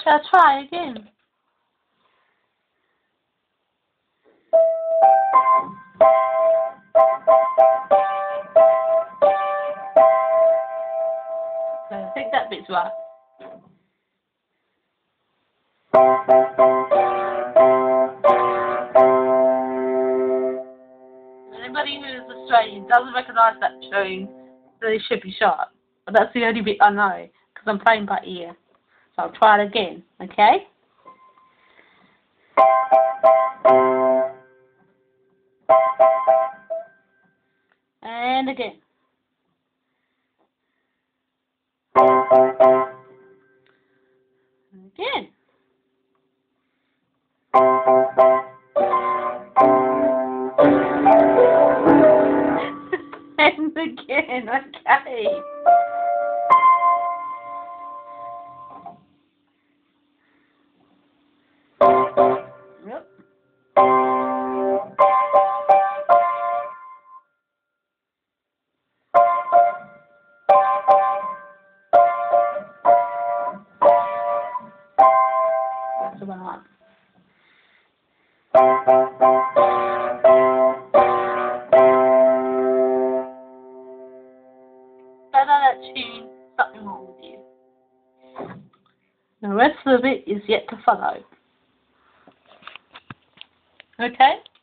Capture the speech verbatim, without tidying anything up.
Shall I try again? So I think that bit's right. Anybody who is Australian doesn't recognise that tune, they should be shot. But that's the only bit I know, because I'm playing by ear. So I'll try it again, okay? And again. And again. And again, okay. Yep. That's the one I want. I know that tune, something wrong with you. The rest of it is yet to follow. Okay?